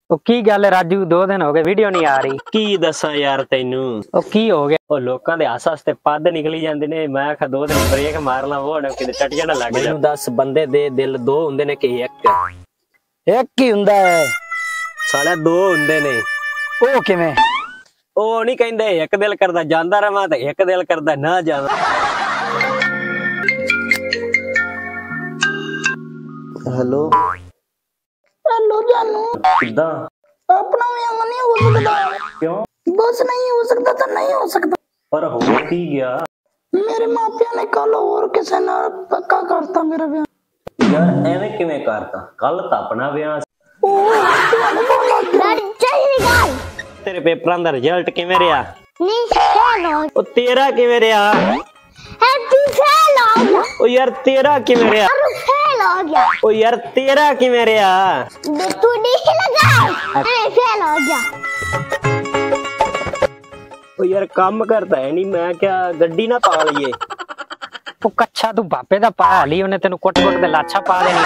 की गल है राजू, 2 दिन हो गए वीडियो नहीं आ रही। की दसा यार तेनू की हो गया? ਉਹ ਲੋਕਾਂ ਦੇ ਹੱਸ ਹੱਸ ਤੇ ਪੱਦ ਨਿਕਲੀ ਜਾਂਦੇ ਨੇ। ਮੈਂ ਆਖਾ 2 ਦਿਨ ਬ੍ਰੇਕ ਮਾਰ ਲਾਂ, ਉਹ ਨਾ ਕਿਤੇ ਟਟੀਆਂ ਨਾ ਲੱਗ ਜਾਣ। ਮੈਨੂੰ ਦੱਸ, ਬੰਦੇ ਦੇ ਦਿਲ 2 ਹੁੰਦੇ ਨੇ ਕਿ ਇੱਕ ही हुंदा है ਸਾਲਾ 2 ਹੁੰਦੇ ਨੇ। ਉਹ ਕਿਵੇਂ? ਉਹ ਨਹੀਂ ਕਹਿੰਦੇ ਇੱਕ ਦਿਲ ਕਰਦਾ ਜਾਂਦਾ ਰਵਾਂ ਤੇ ਇੱਕ ਦਿਲ ਕਰਦਾ ਨਾ ਜਾਵਾਂ। हेलो हेलो जानू, ਕਿਦਾਂ? अपना भी अंग नहीं हो सकता। क्यों? बस नहीं हो सकता तो नहीं हो सकता। पर हो की गया मेरे मापिया ने कल और किसी ने पक्का करता मेरा ब्याह। यार, ਐਵੇਂ ਕਿਵੇਂ ਕਰਤਾ? ਕੱਲ ਤਾਂ ਆਪਣਾ ਵਿਆਹ ਸੀ। ਤੇਰੇ ਪੇਪਰਾਂ ਦਾ ਰਿਜ਼ਲਟ ਕਿਵੇਂ ਰਿਹਾ? ਉਹ ਤੇਰਾ ਕਿਵੇਂ ਰਿਹਾ? ਉਹ ਯਾਰ ਤੇਰਾ ਕਿਵੇਂ ਰਿਹਾ? ਉਹ ਯਾਰ ਤੇਰਾ ਕਿਵੇਂ ਰਿਹਾ? तू नहीं लगा, फेल हो गया। ਉਹ ਯਾਰ ਕੰਮ ਕਰਦਾ ਹੈ ਨਹੀਂ। ਮੈਂ ਕਿਹਾ ਗੱਡੀ ਨਾ ਪਾ ਲਈਏ। ਉਹ ਕੱਛਾ ਤੂੰ ਬਾਪੇ ਦਾ ਪਾ ਲਈ, ਉਹਨੇ ਤੈਨੂੰ ਕੁੱਟ-ਕੁੱਟ ਦੇ ਲਾਛਾ ਪਾ ਦੇਣੀ।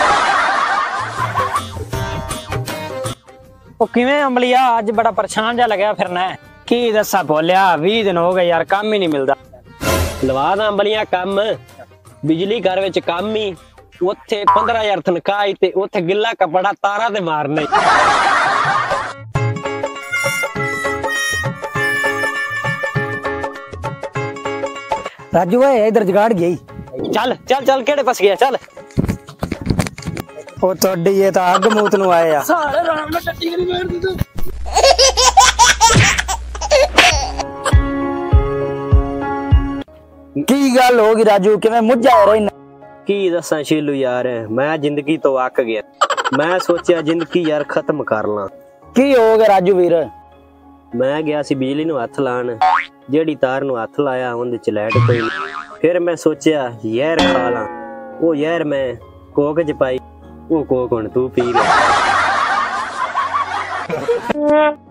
ਉਹ ਕਿਵੇਂ ਅੰਬਲੀਆ, ਅੱਜ ਬੜਾ ਪਰੇਸ਼ਾਨ ਜਿਹਾ ਲੱਗਿਆ ਫਿਰਨਾ ਹੈ। ਕੀ ਦੱਸਾਂ ਭੋਲਿਆ, 20 ਦਿਨ ਹੋ ਗਏ ਯਾਰ, ਕੰਮ ਹੀ ਨਹੀਂ ਮਿਲਦਾ। ਲਵਾ ਦਾ ਅੰਬਲੀਆਂ ਕੰਮ, ਬਿਜਲੀ ਘਰ ਵਿੱਚ ਕੰਮ ਹੀ। ਉੱਥੇ 15,000 ਤਨਖਾਹ ਤੇ ਉੱਥੇ ਗਿੱਲਾ ਕੱਪੜਾ ਤਾਰਾਂ ਤੇ ਮਾਰਨੇ। राजू है इधर जगाड़ गई। ਚੱਲ ਚੱਲ ਚੱਲ, ਕਿਹੜੇ ਫਸ ਗਿਆ? ਚੱਲ। ਉਹ ਤੁਹਾਡੀ ਇਹ ਤਾਂ ਅੱਗ ਮੂਤ ਨੂੰ ਆਏ ਆ। सारे राम ने टट्टी करी मार दी तो। ਕੀ ਗੱਲ ਹੋ ਗਈ ਰਾਜੂ, ਕਿਵੇਂ ਮੁੱਝਾ ਰਹਿਣਾ? ਕੀ ਦੱਸਾਂ ਸ਼ੀਲੂ ਯਾਰ, ਮੈਂ ਜ਼ਿੰਦਗੀ ਤੋਂ ਅੱਕ ਗਿਆ। ਮੈਂ ਸੋਚਿਆ ਜ਼ਿੰਦਗੀ ਯਾਰ ਖਤਮ ਕਰ ਲਾਂ। ਕੀ ਹੋ ਗਿਆ ਰਾਜੂ ਵੀਰ? ਮੈਂ ਗਿਆ ਸੀ ਬਿਜਲੀ ਨੂੰ ਹੱਥ ਲਾਣ, ਜਿਹੜੀ ਤਾਰ ਨੂੰ ਹੱਥ ਲਾਇਆ ਉਹਦੇ ਚ ਲਾਈਟ ਪਈ। ਫਿਰ ਮੈਂ ਸੋਚਿਆ ਯਾਰ ਖਾ ਲਾਂ। ਉਹ ਯਾਰ ਮੈਂ ਕੋਕ ਚ ਪਾਈ, ਉਹ ਕੋਕ ਹੁਣ ਤੂੰ ਪੀ ਲੈ।